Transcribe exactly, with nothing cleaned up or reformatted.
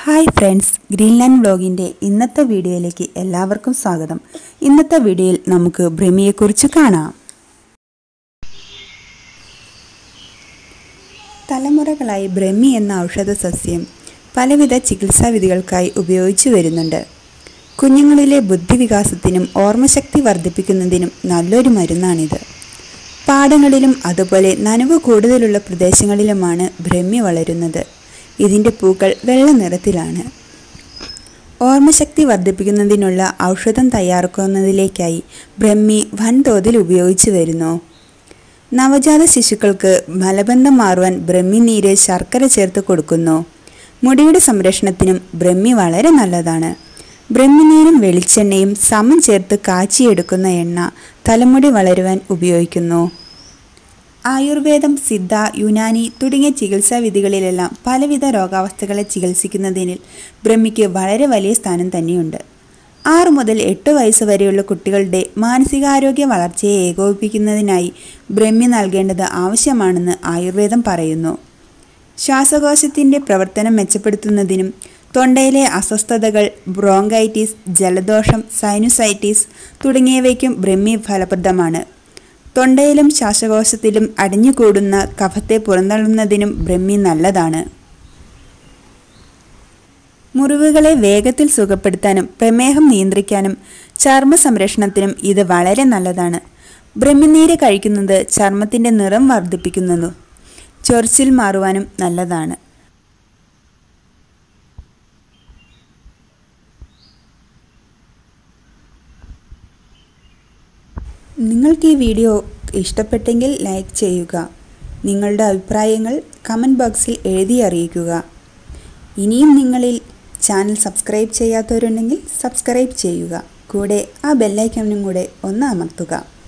Hi friends, Greenland വ്ലോഗിൻ്റെ ഇന്നത്തെ വീഡിയോയിലേക്ക് എല്ലാവർക്കും സ്വാഗതം. ഇന്നത്തെ വീഡിയോയിൽ നമുക്ക് ബ്രഹ്മിയെക്കുറിച്ച് കാണാം. തലമുറകളായി ബ്രഹ്മി എന്ന ഔഷധ സസ്യം പലവിധ ചികിത്സാവിധികൾക്കായി ഉപയോഗിച്ചു വരുന്നുണ്ട്. കുഞ്ഞുങ്ങളിലെ ബുദ്ധിവികാസത്തിനും ഓർമ്മശക്തി വർദ്ധിപ്പിക്കുന്നതിനും നല്ലൊരു മരുന്നാണിത്. പാടങ്ങളിലും അതുപോലെ നനവ് കൂടുതലുള്ള പ്രദേശങ്ങളിലുമാണ് ബ്രഹ്മി വളരുന്നത്. ഇതിൻ്റെ പൂക്കൾ വെള്ള നിറത്തിലാണ്. ഓർമ്മശക്തി വർദ്ധിപ്പിക്കുന്നതിനുള്ള ഔഷധം തയ്യാറാക്കുന്നതിലേക്കായി ബ്രഹ്മി വൻതോതിൽ ഉപയോഗിച്ചു വരുന്നു. നവജാത ശിശുക്കൾക്ക് മലബന്ധം മാറുവാൻ ബ്രഹ്മി നീര് ശർക്കര ചേർത്ത് കൊടുക്കുന്നു. മുടിയുടെ സംരക്ഷണത്തിനും ബ്രഹ്മി വളരെ നല്ലതാണ്. ബ്രഹ്മിനീരും വെളിച്ചെണ്ണയും സമം ചേർത്ത് കാച്ചിയെടുക്കുന്ന എണ്ണ തലമുടി വളരുവാൻ ഉപയോഗിക്കുന്നു. ആയുർവേദം, സിദ്ധ, യുനാനി തുടങ്ങിയ ചികിത്സാവിധികളിലെല്ലാം പലവിധ രോഗാവസ്ഥകളെ ചികിത്സിക്കുന്നതിൽ ബ്രഹ്മിക്ക് വളരെ വലിയ സ്ഥാനം തന്നെയുണ്ട്. ആറ് മുതൽ എട്ട് വയസ്സ് വരെയുള്ള കുട്ടികളുടെ മാനസികാരോഗ്യ വളർച്ചയെ ഏകോപിപ്പിക്കുന്നതിനായി ബ്രഹ്മി നൽകേണ്ടത് ആവശ്യമാണെന്ന് ആയുർവേദം പറയുന്നു. ശ്വാസകോശത്തിൻ്റെ പ്രവർത്തനം മെച്ചപ്പെടുത്തുന്നതിനും തൊണ്ടയിലെ അസ്വസ്ഥതകൾ, ബ്രോങ്കൈറ്റിസ്, ജലദോഷം, സൈനുസൈറ്റിസ് തുടങ്ങിയവയ്ക്കും ബ്രഹ്മി ഫലപ്രദമാണ്. തൊണ്ടയിലും ശ്വാസകോശത്തിലും അടിഞ്ഞുകൂടുന്ന കഫത്തെ പുറന്തള്ളുന്നതിനും ബ്രഹ്മി നല്ലതാണ്. മുറിവുകളെ വേഗത്തിൽ സുഖപ്പെടുത്താനും പ്രമേഹം നിയന്ത്രിക്കാനും ചർമ്മ സംരക്ഷണത്തിനും ഇത് വളരെ നല്ലതാണ്. ബ്രഹ്മിനീര് കഴിക്കുന്നത് ചർമ്മത്തിൻ്റെ നിറം വർദ്ധിപ്പിക്കുന്നു. ചൊറിച്ചിൽ മാറുവാനും നല്ലതാണ്. നിങ്ങൾക്ക് ഈ വീഡിയോ ഇഷ്ടപ്പെട്ടെങ്കിൽ ലൈക്ക് ചെയ്യുക. നിങ്ങളുടെ അഭിപ്രായങ്ങൾ കമൻറ്റ് ബോക്സിൽ എഴുതി അറിയിക്കുക. ഇനിയും നിങ്ങളിൽ ചാനൽ സബ്സ്ക്രൈബ് ചെയ്യാത്തവരുണ്ടെങ്കിൽ സബ്സ്ക്രൈബ് ചെയ്യുക. കൂടെ ആ ബെല്ലൈക്കനും കൂടെ ഒന്ന് അമർത്തുക.